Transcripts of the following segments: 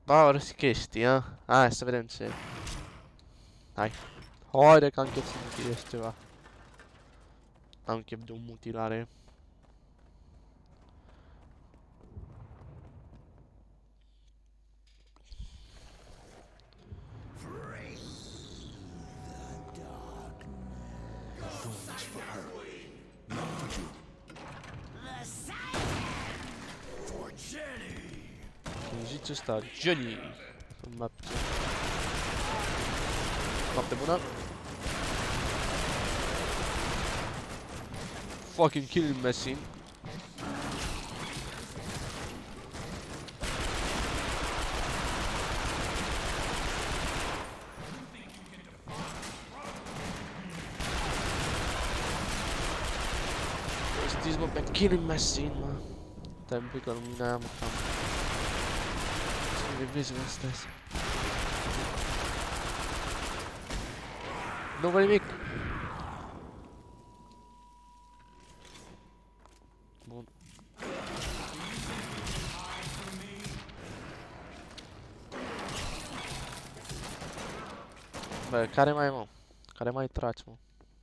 Ora si chesti, hai să vedem ce. Hai. Haide că am chef să mutilez ceva. Am chef de o mutilare. Îmi zice ăsta, Jenny. Noapte bună. Fucking killing machine. Știți mă pe killing machine, mă. Stai un pic că lumina aia mă cam. Să-mi revezi mă stres. Nu văd nimic. Bun. Bă, care mai mă? Care mai tragi, mă?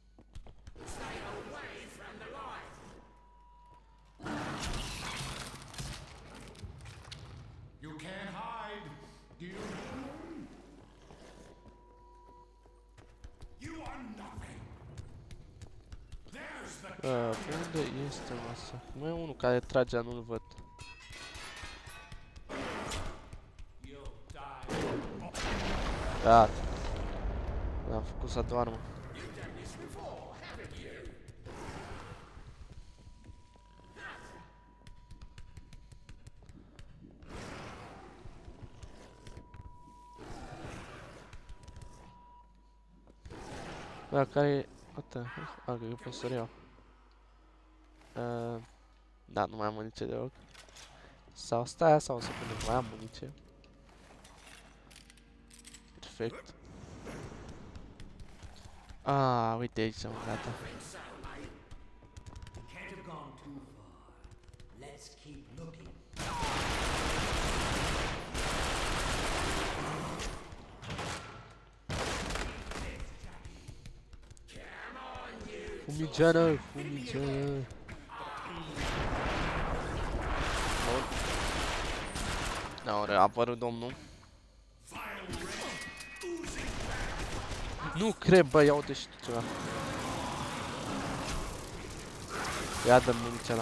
Unde este masa? Mai e unul care trage, nu-l văd. Gata. L-am făcut să doarmă. Bă, care e... Uite, că eu pot să reiau. Da, nu mai am muniție deloc. Sau stai, sau să punem, mai am muniție. Perfect. Uite aici am gata. Fumigeno, fumigeno. Da, ori a apărut domnul. Nu cred, bă, ia uite și tu ceva. Ia dă-mi muniția la.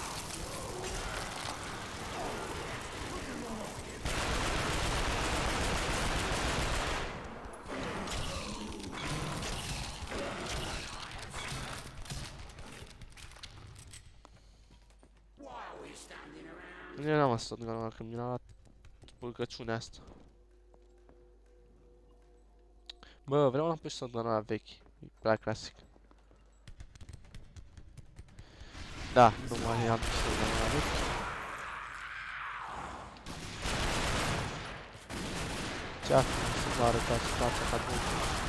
Nu eram asta, că mi-a luat pulcăciunea asta. Bă, vreau înapoi să dăm la vechi. E prea clasic. Da, nu mai am să dăm la vechi. Ce acum să vă arătați fața ca bun.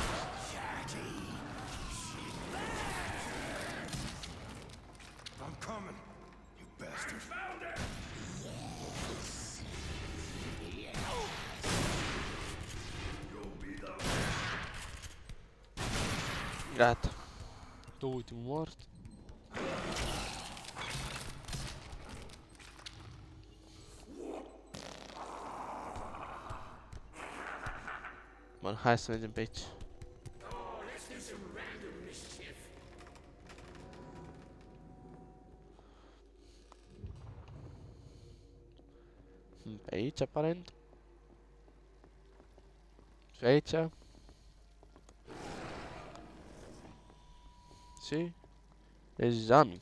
Gata. Tu ultimul mort. Bun, hai să mergem pe aici. Pe aici, aparent. Și aici. Și examin.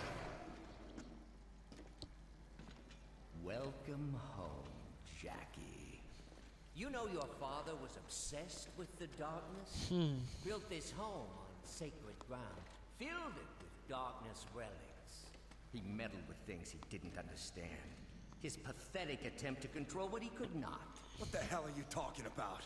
Welcome home, Jackie. You know your father was obsessed with the darkness? Built this home on sacred ground, filled it with darkness relics. He meddled with things he didn't understand. His pathetic attempt to control what he could not. What the hell are you talking about?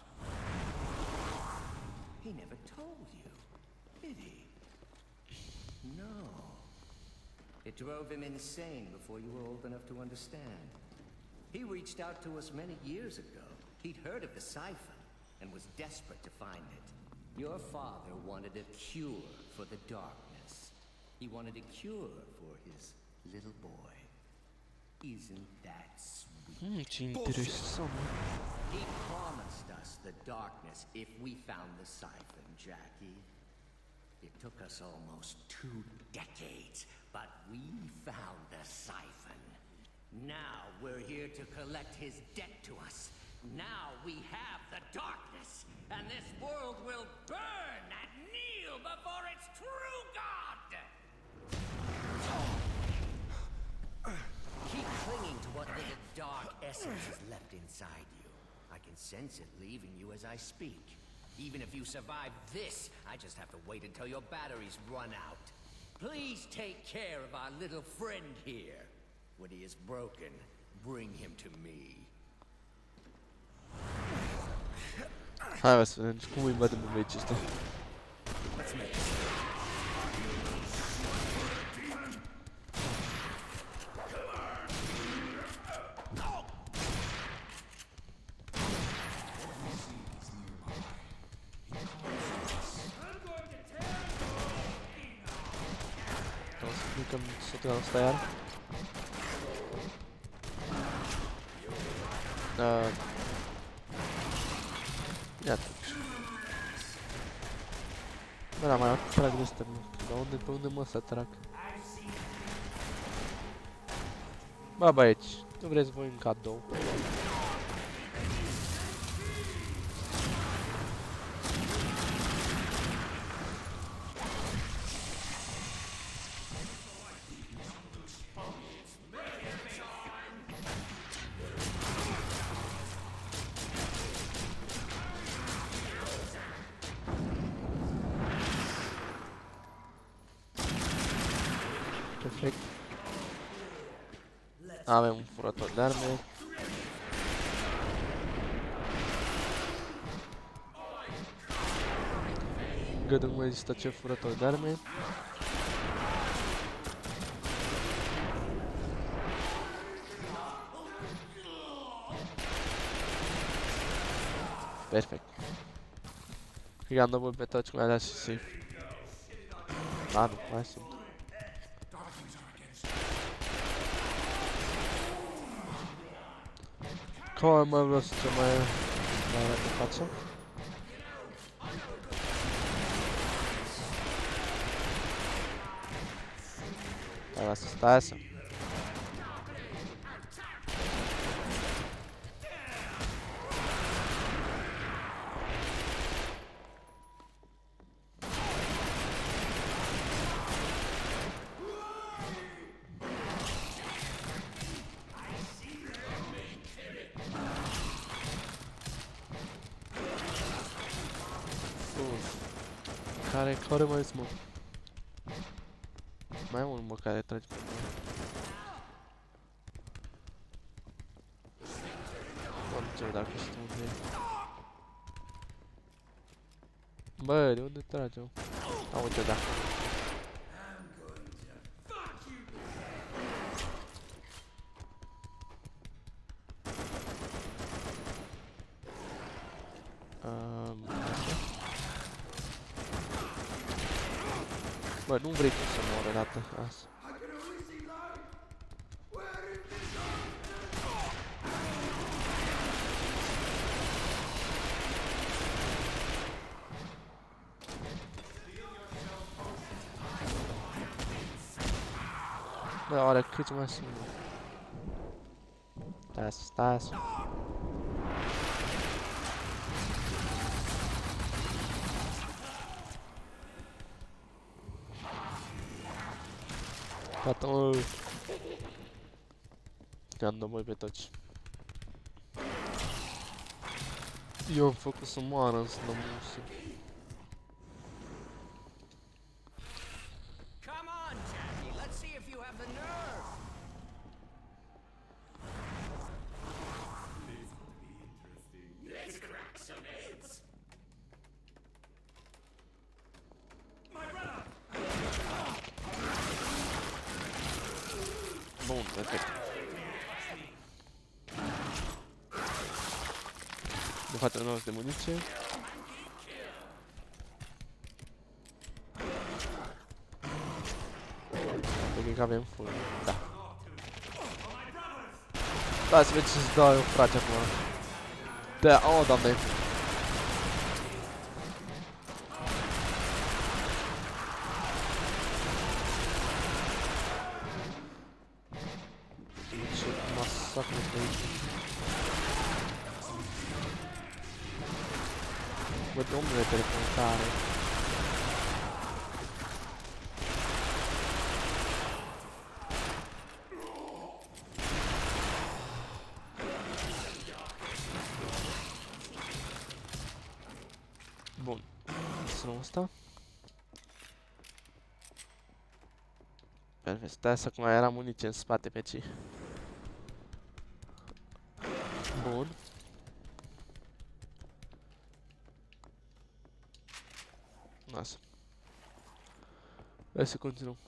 He never told you, did he? No. It drove him insane before you were old enough to understand. He reached out to us many years ago. He'd heard of the siphon and was desperate to find it. Your father wanted a cure for the darkness. He wanted a cure for his little boy. Isn't that sweet? Ce interesant. He promised us the darkness if we found the siphon, Jackie. It took us almost 2 decades, but we found the siphon. Now we're here to collect his debt to us. Now we have the darkness, and this world will burn and kneel before its true God! Keep clinging to what little dark essence is left inside you. I can sense it leaving you as I speak. Even if you survive this, I just have to wait until your batteries run out. Please take care of our little friend here. When he is broken, bring him to me. Hai să vedem cum îi batem pe meci ăsta. O să plecăm sotul ăsta iar. Iată. Bă, da, mai trag de ăsta, mă. Dar pe unde mă să trag? Bă, băieți, nu vreți voi un cadou? Perfect. Avem un furător de arme. Încă nu mai există ce furător de arme. Perfect. Cred că am double pe touch cu alea și safe. Da, nu, mai sunt. Cum mai vreau să ce mai arată față? Stai, lasă, stai, lasă. Care mai sunt, mă? Mai am unul, mă, care trage pe mine. Bă, nu știu dacă știu unde e. Bă, de unde trage, mă? A, uite, da. Bă, nu vrei tu să mor odată, asta. Bă, oare câți mai sunt? Stai. Gata, mă. Te-am dat, băi, pe toți. Eu am făcut să moară în slămușă. Come on, Jackie, let's see if you have the nerve. This will be interesting. Let's crack some heads. My brother. Bun, perfect. De fapt, 9 de muniție. Cred că avem full. Da. Da, să vezi ce-ți dau eu, frate, acum. Da, oh, doamne. Ce masacru pe aici. Bă, domnule, teleportare. Bun. Să luăm asta. Perfect. Stai să cum era muniție în spate pe ci. Bun. Lasă. Hai să continuăm.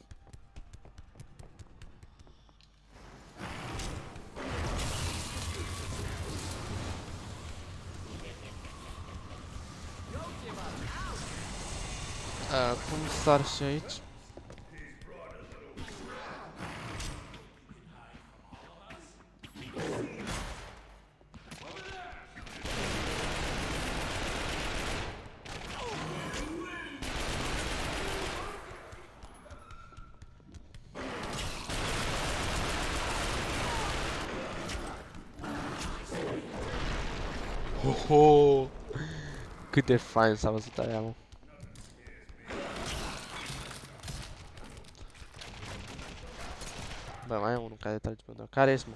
Cum sar și aici? Ho! Cât de fain s-a văzut aia, mă. Bă, mai e unul care trage pe undeva. Care ești, mă?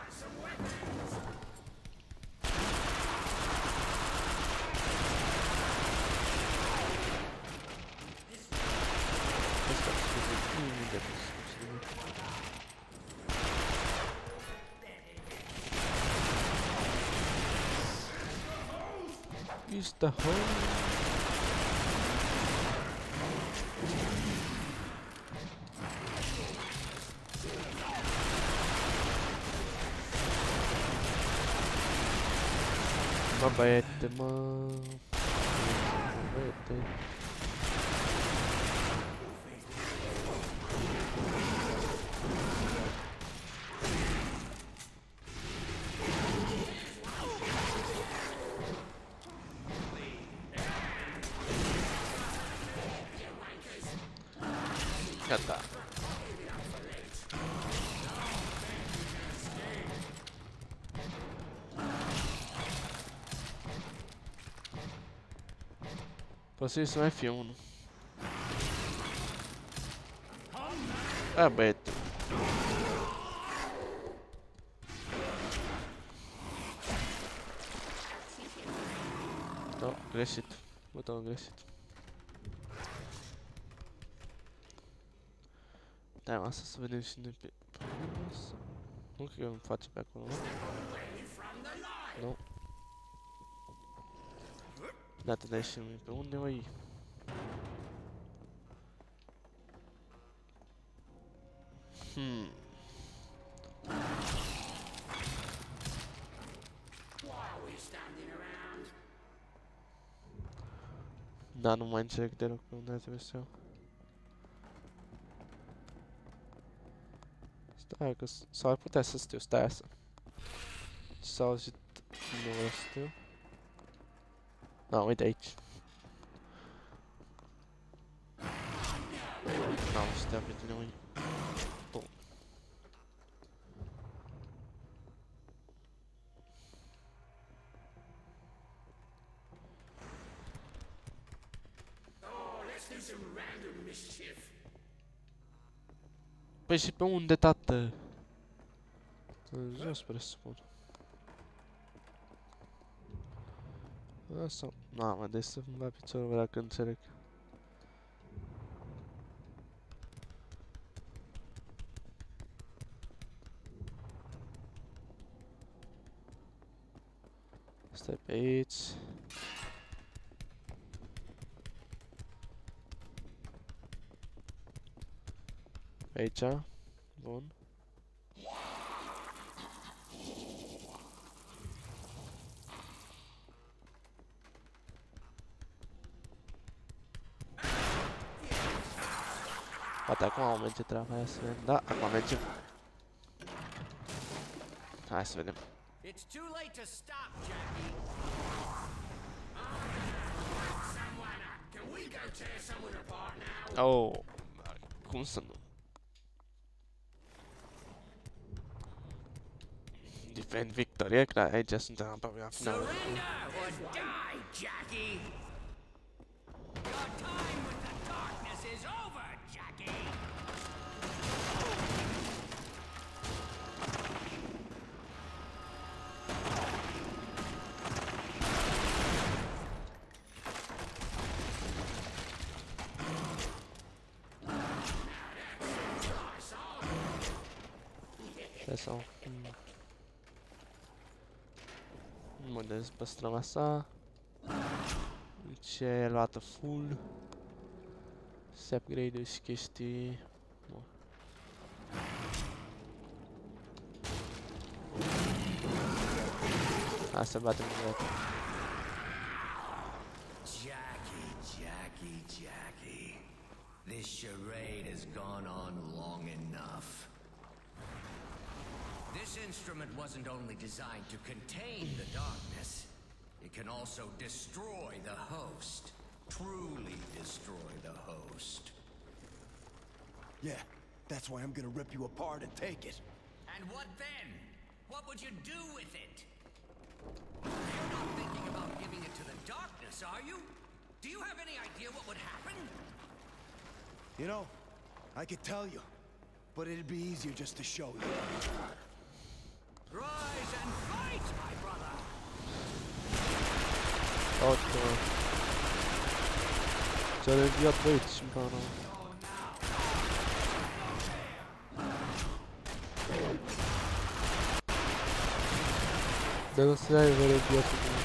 Ăsta, scuze, nimic de pus. Is the hole? Bă, băiete, mă. Băiete. Gata. Posibil să mai fie unul. A, băiete. Da, greșit. Butonul greșit. Da, asta să vedem și noi pe... Nu cred că îmi face pe acolo, nu? Nu. Da, te dai și noi pe unde, măi? Da, nu mai înțeleg deloc pe unde trebuie să iau. Stai că sau ar putea să stiu, stai asta. S-a auzit nu stiu. Da, uite aici. N-am stea pe tine, măi. Bun. Păi și pe unde, tată? În jos, presupun. Asta... Mamă, deci să-mi va piciorul dacă înțeleg. Stai pe aici. Pe aici. Bun. Poate acum merge treaba aia să vedem. Da, acum merge. Hai să vedem. It's too late to stop, Jackie. Can we go tear someone apart now? Oh, cum să nu? Defend victory, e clar, aici suntem aproape la final. Surrender or die, Jackie. Your time with the darkness is over, Jackie. Ce sau? Modez păstrăm asta. Ce e luată full. Se upgrade și chestii. Bun. Hai să batem în dată. Jackie. This charade has gone on long enough. This instrument wasn't only designed to contain the darkness, it can also destroy the host. Truly destroy the host. Yeah, that's why I'm gonna rip you apart and take it. And what then? What would you do with it? You're not thinking about giving it to the darkness, are you? Do you have any idea what would happen? You know, I could tell you, but it'd be easier just to show you. Rise and fight, my brother! Otto. Ce-a reviat băieți, șimpana. Dar nu se ai reviat cu mine.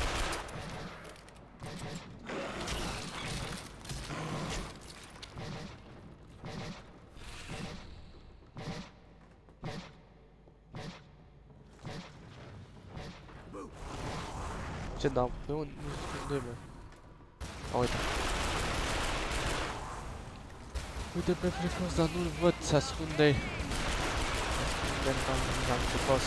Ce dau? Pe unde? Unde e, bă? A, uite. Uite pe fricos, dar nu-l văd, se ascunde. Se ascunde în fricos.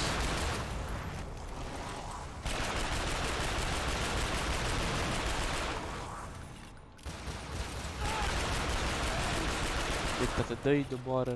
Uite că te dă-i de boară.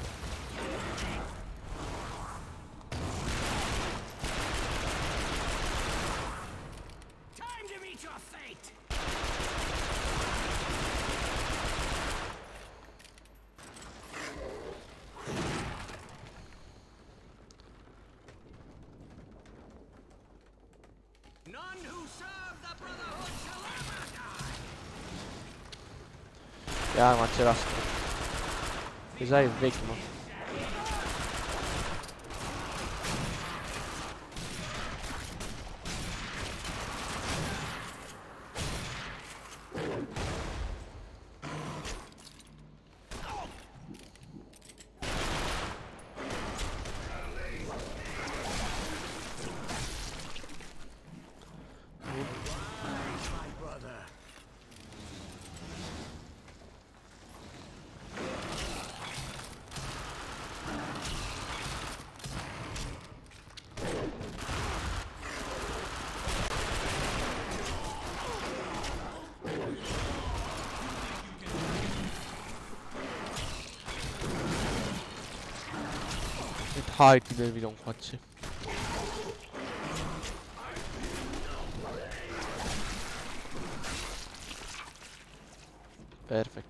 Ia, mă, ce rastă. Deja e vechi, mă. Hai, tine video încoace. Perfect.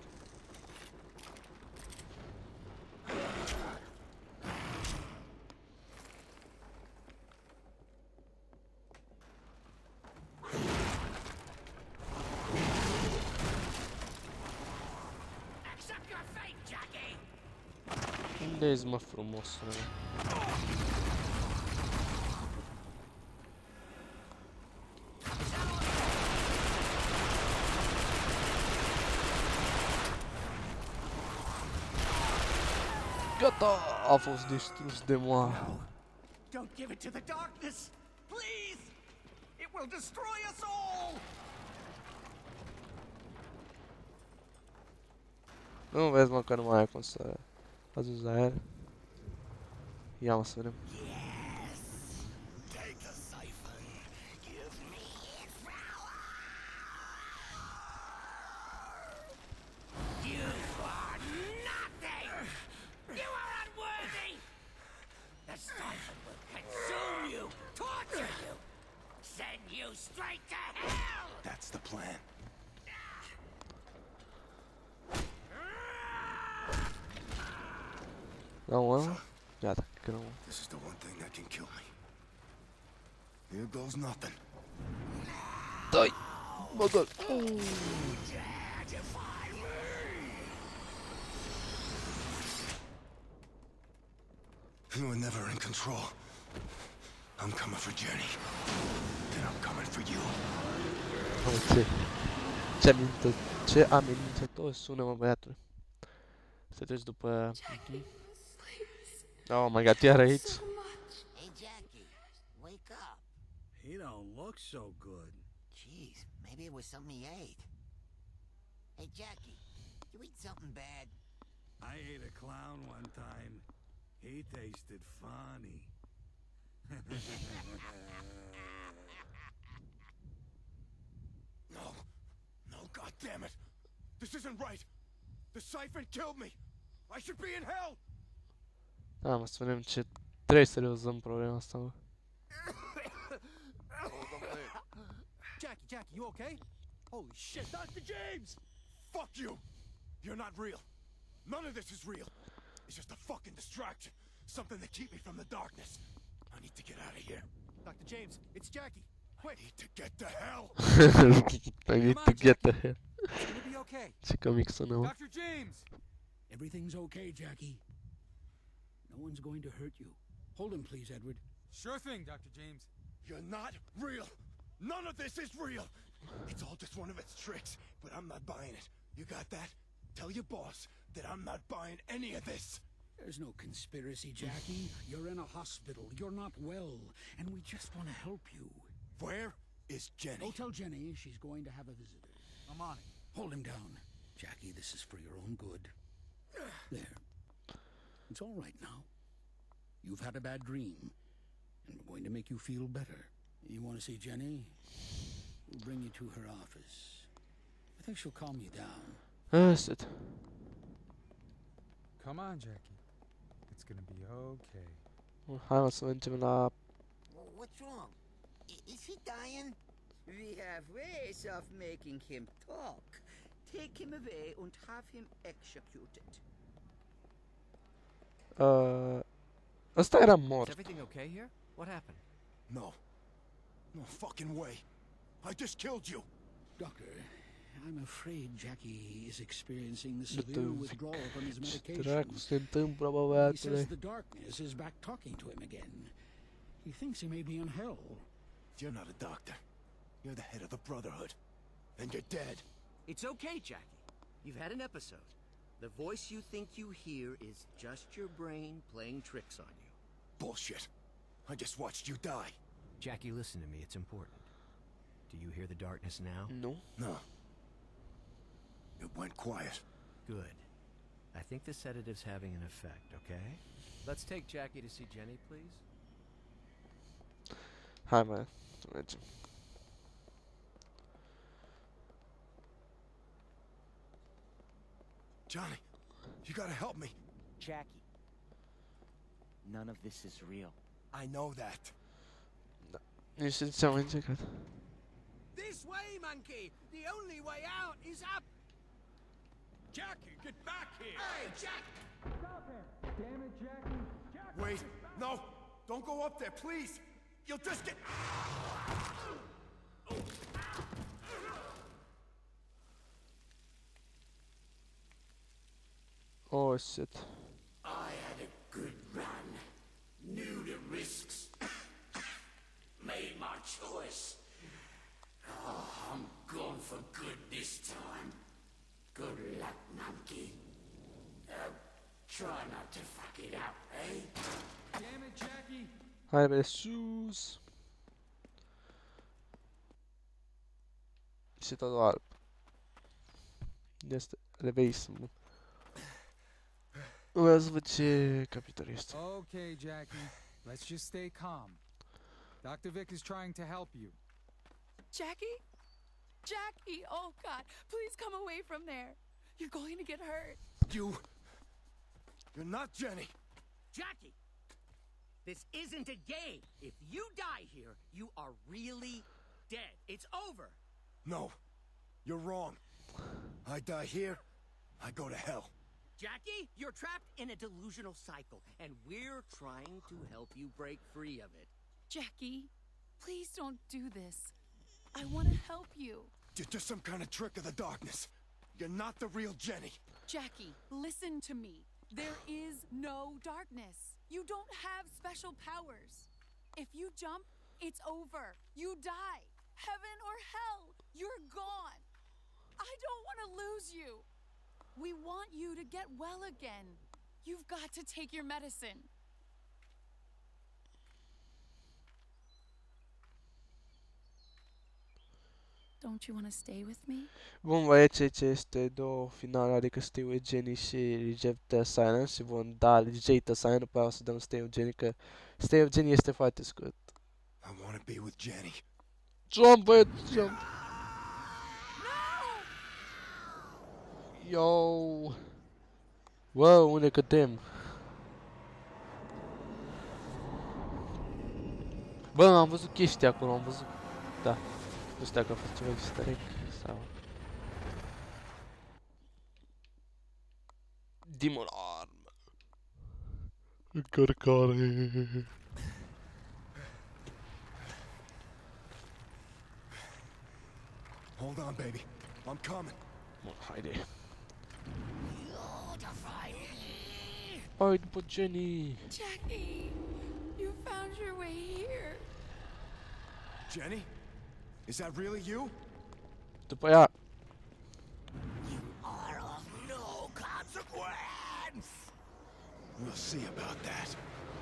Unde-s, mă, frumosule? Gata! A fost distrus de moarte. Don't give it to the darkness! Please! It will destroy us all! Nu vezi, mă, că nu mai ai cum să ajungi la el. Ia, mă, să vedem. Take the siphon. Give me its power. You are nothing! You are unworthy! The siphon will consume you, torture you, send you straight to hell! That's the plan. Da, mă. Gata, că nu. This is the one thing that can kill me. Here goes nothing. Dai! Mă gol! You were never in control. I'm coming for Jenny. Then I'm coming for you. Uite. Ce amenințător sună, mă, băiatul. Să treci după... Oh my god, iar aici. Hey, Jackie, wake up. He don't look so good. Jeez, maybe it was something he ate. Hey, Jackie, you eat something bad? I ate a clown one time. He tasted funny. No. No, God damn it. This isn't right. The siphon killed me. I should be in hell. Da, mă, să vedem ce... Trebuie să rezolvăm problema asta, mă. Jackie, you okay? Holy shit, Dr. James! Fuck you. You're not real. None of this is real. It's just a fucking distraction. Something to keep me from the darkness. I need to get out of here. Dr. James, it's Jackie. Quick, I need to get to hell. I need to get the hell. it's gonna be okay. Ce comic sună, mă. Dr. James! Everything's okay, Jackie. No one's going to hurt you. Hold him, please, Edward. Sure thing, Dr. James. You're not real. None of this is real. It's all just one of its tricks, but I'm not buying it. You got that? Tell your boss that I'm not buying any of this. There's no conspiracy, Jackie. You're in a hospital. You're not well. And we just want to help you. Where is Jenny? Go tell Jenny she's going to have a visitor. I'm on it. Hold him down. Jackie, this is for your own good. There. It's all right now. You've had a bad dream, and we're going to make you feel better. You want to see Jenny? We'll bring you to her office. I think she'll calm you down. Asta. Come on, Jackie. It's gonna be okay. Hai, mă, să mergem la... What's wrong? Is he dying? We have ways of making him talk. Take him away and have him executed. Ăsta era Is mort. everything okay here? What happened? No. No fucking way. I just killed you. Doctor, I'm afraid Jackie is experiencing the Du-te severe în withdrawal from his Ce dracu medication. se întâmplă, bă, He says băiatule? the darkness is back talking to him again. He thinks he may be in hell. You're not a doctor. You're the head of the Brotherhood. And you're dead. It's okay, Jackie. You've had an episode. The voice you think you hear is just your brain playing tricks on you. Bullshit. I just watched you die. Jackie, listen to me. It's important. Do you hear the darkness now? Nu? No. It went quiet. Good. I think the sedative's having an effect, okay? Let's take Jackie to see Jenny, please. Hai, mă, să mergem. Johnny, you gotta help me. Jackie, none of this is real. I know that. Nu știu ce am încercat. This way, monkey! The only way out is up! Jackie, get back here! Hey, Jack! Stop him! Damn it, Jackie! Jackie! Wait, no! Don't go up there, please! You'll just get... Oh, shit. I had a good run. Knew the risks. Made my choice. Oh, I'm gone for good this time. Good luck, monkey. Try not to fuck it up, eh? Damn it, Jackie! Hai pe sus. Și totul alb. Este reveismul. Vreau să văd ce capitol este. Okay, Jackie. Let's just stay calm. Dr. Vic is trying to help you. Jackie? Jackie! Oh, God. Please come away from there. You're going to get hurt. You're not Jenny. Jackie! This isn't a game. If you die here, you are really dead. It's over. No, you're wrong. I die here, I go to hell. Jackie, you're trapped in a delusional cycle, and we're trying to help you break free of it. Jackie, please don't do this. I want to help you. You're just some kind of trick of the darkness. You're not the real Jenny. Jackie, listen to me. There is no darkness. You don't have special powers. If you jump, it's over. You die. Heaven or hell, you're gone. I don't want to lose you. We want you to get well again. You've got to take your medicine. Don't you want to stay with me? Vom aici ce este două finale, adică Stay with Jenny și Reject the Silence și vom da Reject the Silence, după aia o să dăm Stay with Jenny, că Stay with Jenny este foarte scurt. I want to be with Jenny. Jump, băiat, jump! Yo! Wow, unde cădem? Bă, am văzut chestii acolo, am văzut... Da. Nu știu dacă a fost ceva easter egg sau... Demon Arm. Încărcare. Hold on, baby. I'm coming. Bun, haide. Hai după Jenny. Jackie, you found your way here. Jenny? Is that really you? După ea. Are of no consequence! We'll see about that.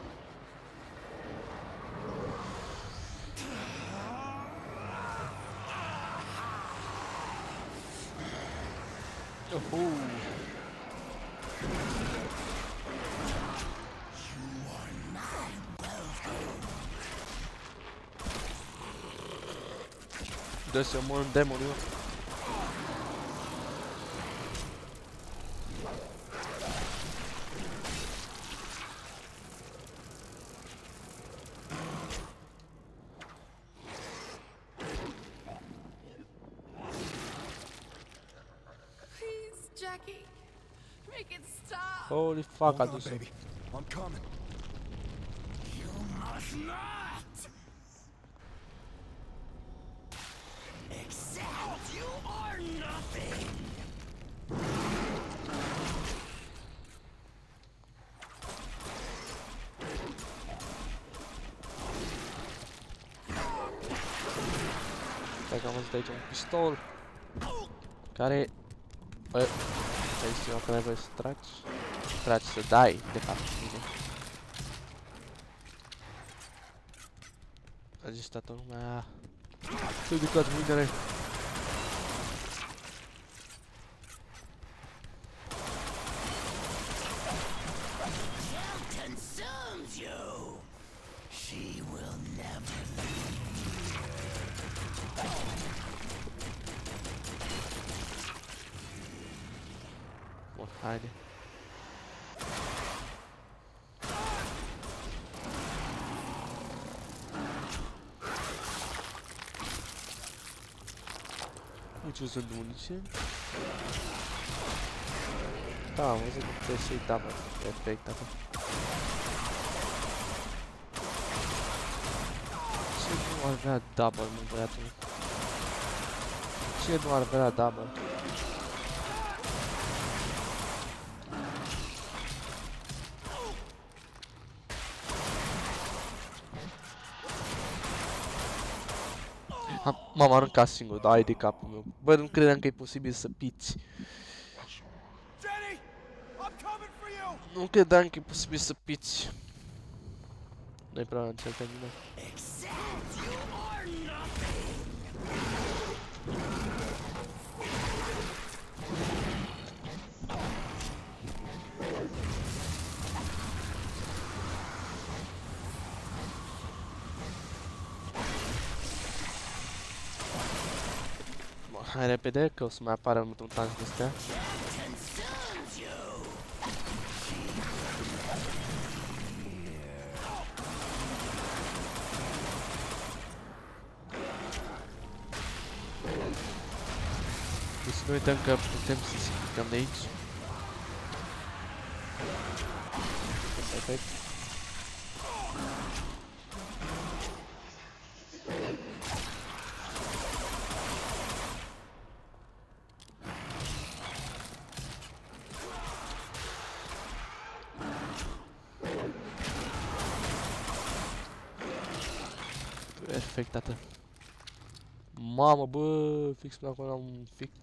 Dă să mor în demoniu. Please, Jackie, make it stop. Holy fuck, a Hold on, dus-o. baby. I'm coming. You must not! Accept you are nothing! Stai că am văzut aici un pistol. Care... Bă, ai zis ceva că n-ai voie să tragi? Tragi să dai, de fapt, bine. A zis toată lumea... Să-i ducați mâinile. Consumes you! She will never Bun, haide. Uite, uzând muniție. Da, am văzut că trebuie să-i double efect acum. Ce nu ar vrea double, mă, băiatul? Ce nu ar vrea double? M-am aruncat singur, da, ai de capul meu. Bă, nu credeam că e posibil să piți. Jenny! I'm coming for you! Nu credeam că e posibil să piți. Nu-i prea încercat nimeni. accept you are nothing! Hai repede, că o să mai apară mutanți de astea. Deci să nu uităm că putem să simplificăm de aici. Perfect. Perfect, tată. Mamă, bă, fix până acolo am un fict.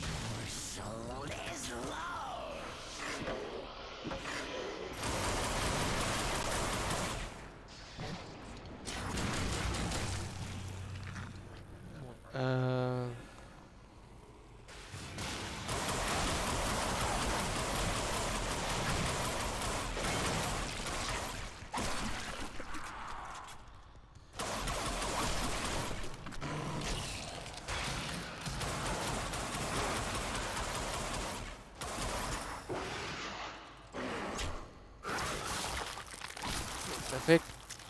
Perfect.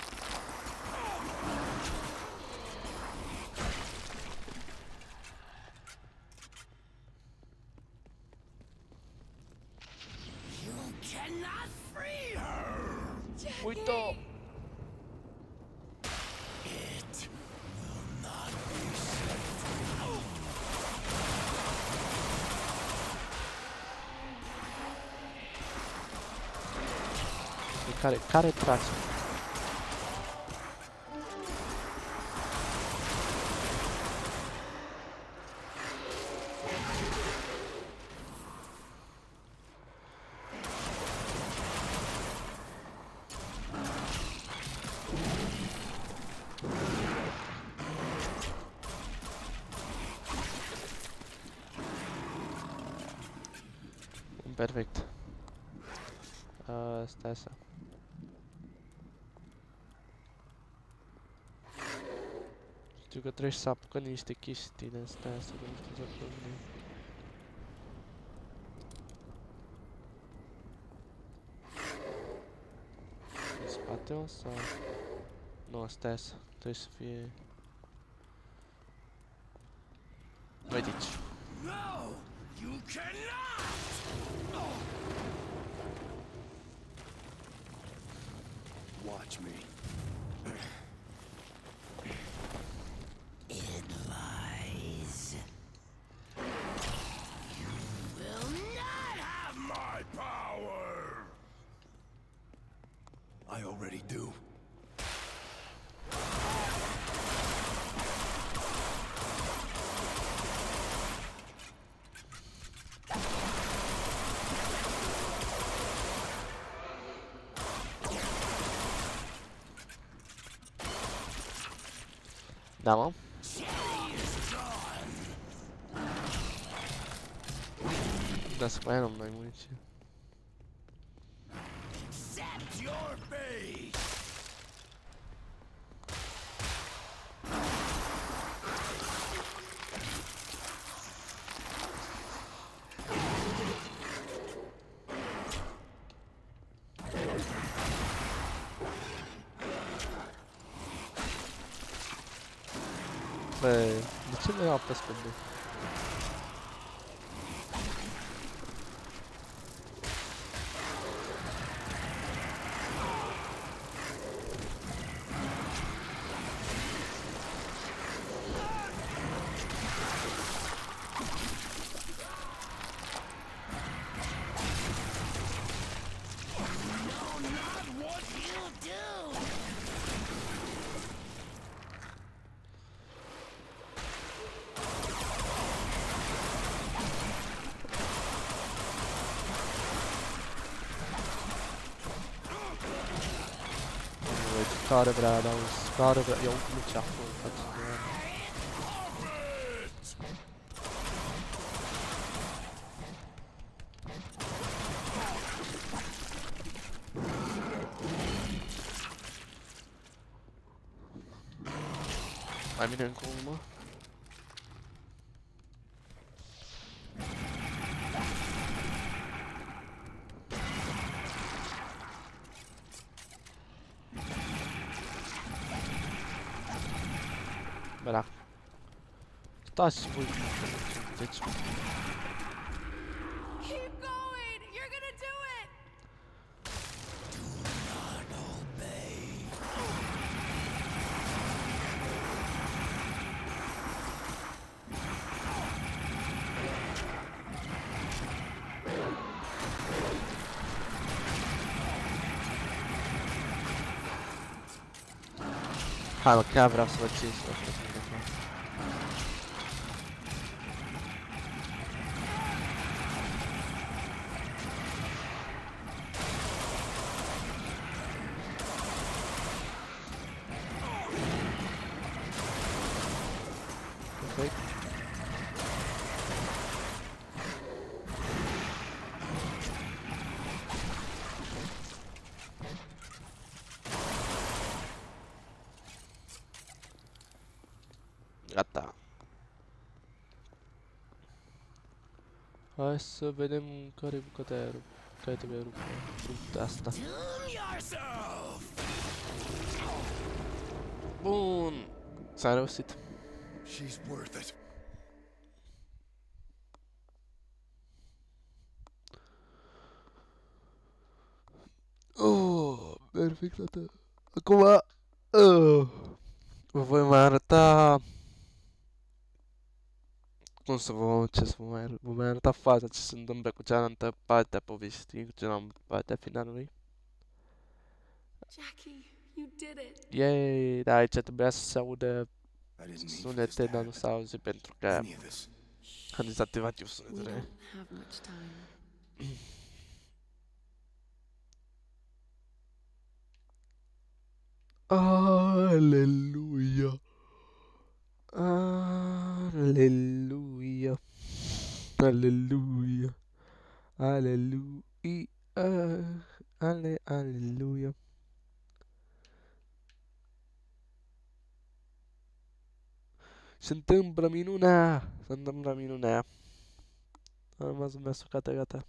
Uite-o! Care trage? Perfect. Stai așa. Știu că trebuie să apucăm niște chestii de astea, să nu știu să pornim. În spate o sau... Nu, stai așa. Trebuie să fie... Uite aici. No! You cannot! Watch me. It lies. You will not have my power! I already do. Da, mă. Da, să mai am noi muniție. Accept your fate! Bă, de ce nu apăs pe B? Care vrea, dar care vrea, iau nici acolo în față de ea. Mai bine încă unul, mă. Băra. Stați voi. Deci. Keep going! You're gonna do it! Hai mă, chiar vreau să vă țin să vă Perfect. Gata. Hai să vedem care bucata care trebuie ruptă asta. Bun. S-a reușit. She's worth it. Oh, perfect, tată. Acum vă voi mai arăta cum să vă, ce să vă mai arăta faza ce se întâmplă cu cealaltă parte a poveștii, cu cealaltă parte a finalului. Jackie, you did it. Yay, dar aici trebuia să se audă I didn't mean for this to sunete, dar nu happen. s-a auzit pentru că Any of this. am dezactivat eu We sunetele. don't have much time. Aleluia. Aleluia. Aleluia. Aleluia. Aleluia. Se întâmplă minunea. Se întâmplă minunea. Am rămas mersul, gata.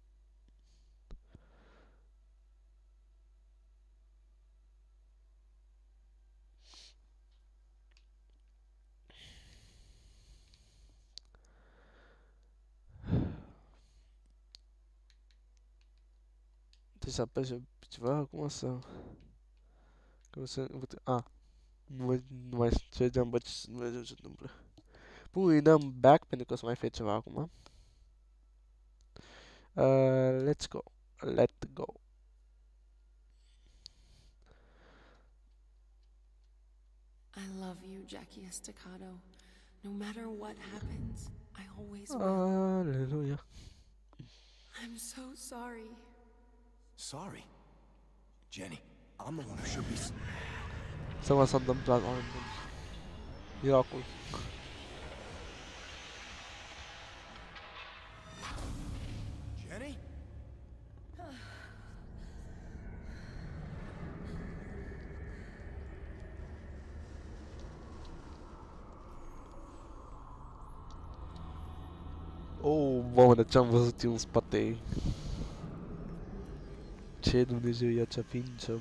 Deci să apese ceva acum să... Cum să... Nu mai știam, bă, ce Dumnezeu se întâmplă. Bun, îi dăm back pentru că o să mai fie ceva acum. Let's go. Let go. I love you, Jackie Estacado. No matter what happens, I always will. Aleluia. I'm so sorry. Sorry. Jenny, I'm the one who should be... Să mă s-a întâmplat, oameni buni. Miracol. Jenny? Oh, mamă, de ce am văzut eu în spate ei? Ce Dumnezeu e acea ființă?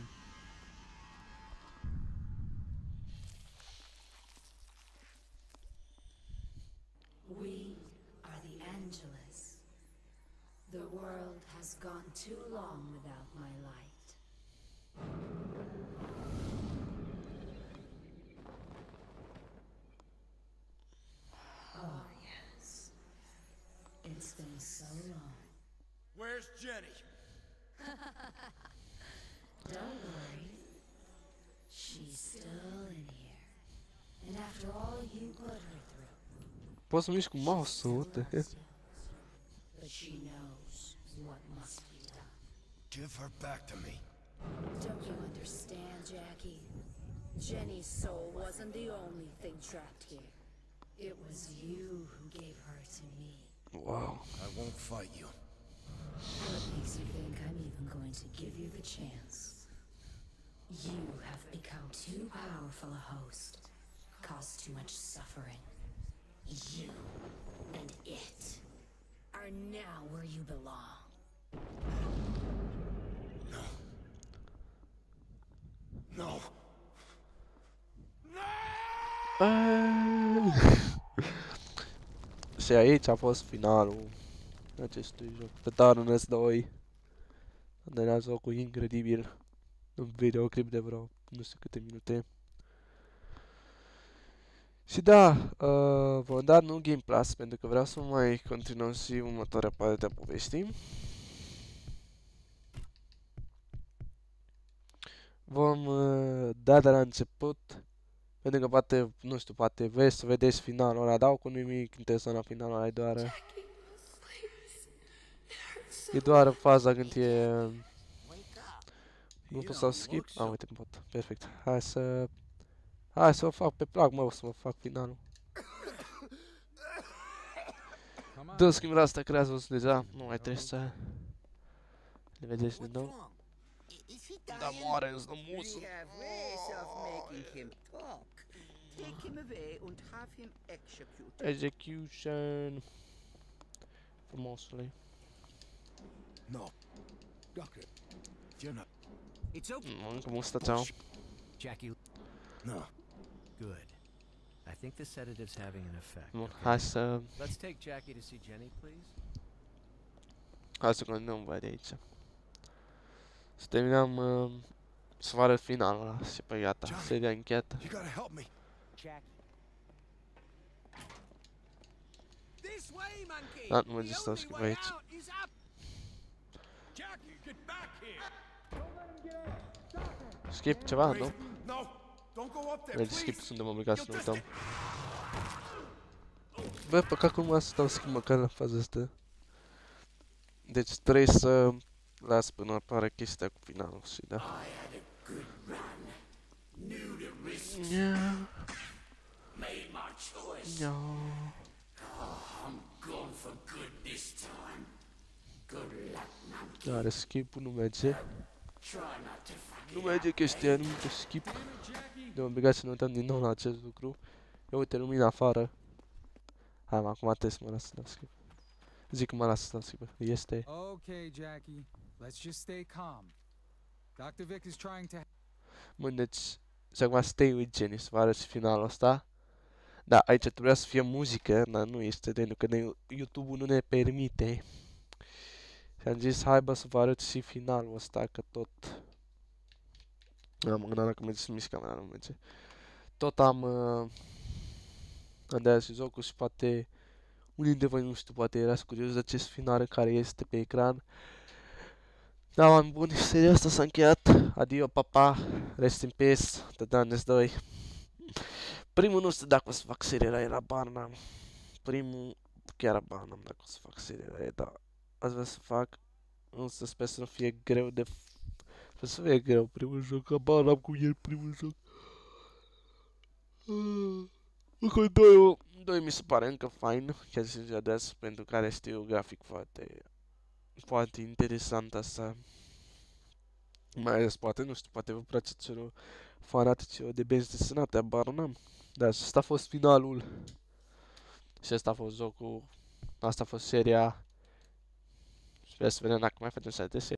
We are the Angelus. The world has gone too long without my light. Oh, yes. It's been so long. Where's Jenny? Don't worry. She's still in here. And after all you put her through, Poți să miști cu mouse-ul, what the heck? but she knows what must be done. Give her back to me. Don't you understand, Jackie? Jenny's soul wasn't the only thing trapped here. It was you who gave her to me. Wow. I won't fight you. What makes you think I'm even going to give you the chance? You have become too powerful a host, caused too much suffering. You and it are now where you belong. No. No. No! Și aici a fost finalul acestui joc. The Darkness 2. Era jocul incredibil. Un videoclip de vreo nu știu câte minute. Și da, v-am dat nu Game Plus pentru că vreau să mai continuăm și următoarea parte a poveștii. Vom da de la început, pentru că poate, nu știu, poate vreți să vedeți finalul ăla, dau cu nimic interesant la finalul ăla, e doar faza când e... Nu pot să skip? Ah, uite, pot. Perfect. Hai să o fac pe plac, mă, o să mă fac finalul. Dă schimbarea asta creează deja, nu mai trebuie să le vedeți din nou. Da, moare în zămuță. Execution. Frumosului. No. Doctor, you're not... It's open. Încă mă stăteau. Jackie. No. Good. I think the sedative's having an effect. Bun, hai să... Let's take Jackie to see Jenny, please. Hai să continuăm, vai de aici. Să terminăm... să vă arăt finalul ăla și pe gata, seria încheiată. You gotta help me. Jackie. This way, monkey. Da, nu mă The zic stau only schimb way aici. out is up. Jackie, get back here. Don't let him get out. Stop him. Skip ceva, nu? No. Don't go up there, Merge please. skip, suntem obligați să ne uităm. Bă, păcat cum mă să dau schimb măcar la faza asta. Deci trebuie să las până apare chestia cu finalul și da. Yeah. Made my choice. Yeah. I'm going for good this time. Good luck, monkey. Are skip-ul nu merge. Try not to fuck Nu it merge up. chestia, nu merge skip. Ne obligat să ne uităm din nou la acest lucru. Ia uite lumina afară. Hai mă, acum trebuie să mă las să dau skip. Zic că mă las să dau skip. Este. Okay, Jackie. Let's just stay calm. Dr. Vic is trying to... Bun, deci... Și acum Stay with Jenny, să vă arăt și finalul ăsta. Da, aici trebuia să fie muzică, dar nu este, pentru că YouTube-ul nu ne permite. Și am zis, hai bă să vă arăt și finalul ăsta, că tot... Mă gândeam dacă merge să mișc camera, nu merge. Tot am dat și jocul și poate... Unii dintre voi, nu știu, poate erați curios de acest final care este pe ecran. Da, oameni buni, seria asta s-a încheiat. Adio, papa, rest in peace, The Darkness 2. Primul nu știu dacă o să fac seria, era Barnum. Primul chiar Barnum dacă o să fac seria, dar aș vrea să fac. Însă sper să nu fie greu de... Sper să fie greu primul joc, că Barnum cum e primul joc. Încă doi mi se pare încă fain, chiar ziua de azi, pentru care știu grafic foarte interesant asta. Mai ales poate, nu știu, poate vă place celor fanaticilor de benzi desenate, abar n-am. Dar asta a fost finalul. Și asta a fost jocul. Asta a fost seria. Sper să vedem dacă mai facem seria de serie.